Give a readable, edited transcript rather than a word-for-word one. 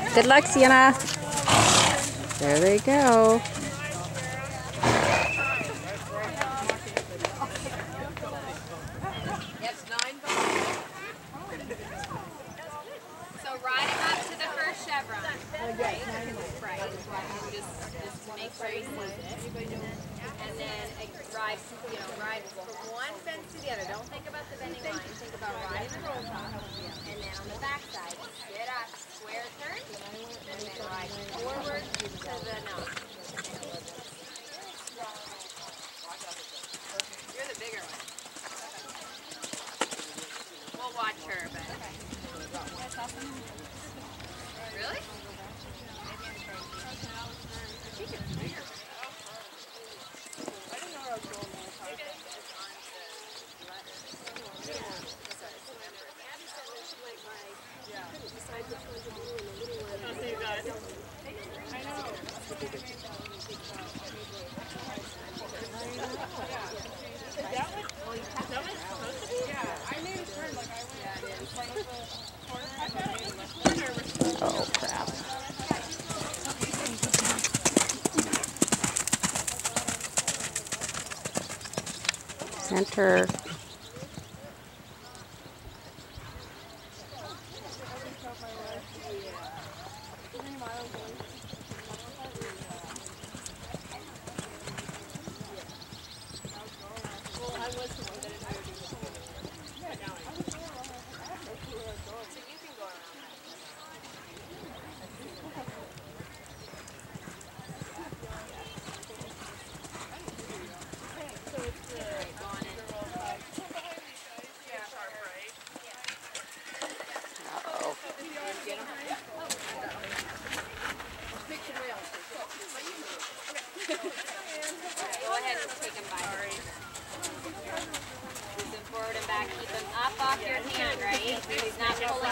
Good luck, Siena. There they go. So ride him up to the first chevron. Right. And just make sure he sees it. And then ride from one fence to the other. Don't think about the bending line. Think about riding the roll top. And then on the back side, get up, square turn, and then ride forward to the nose. You're the bigger one. We'll watch her, but... Really? She gets bigger. I didn't know where I was going the whole time. I'll see you guys. I know. That was supposed to be? Yeah, I made a turn like I went in front of the corner. I thought it was more nervous. Oh, crap. Center. Go ahead and take him by. Move him forward and back. Keep him up off your hand, right? He's not pulling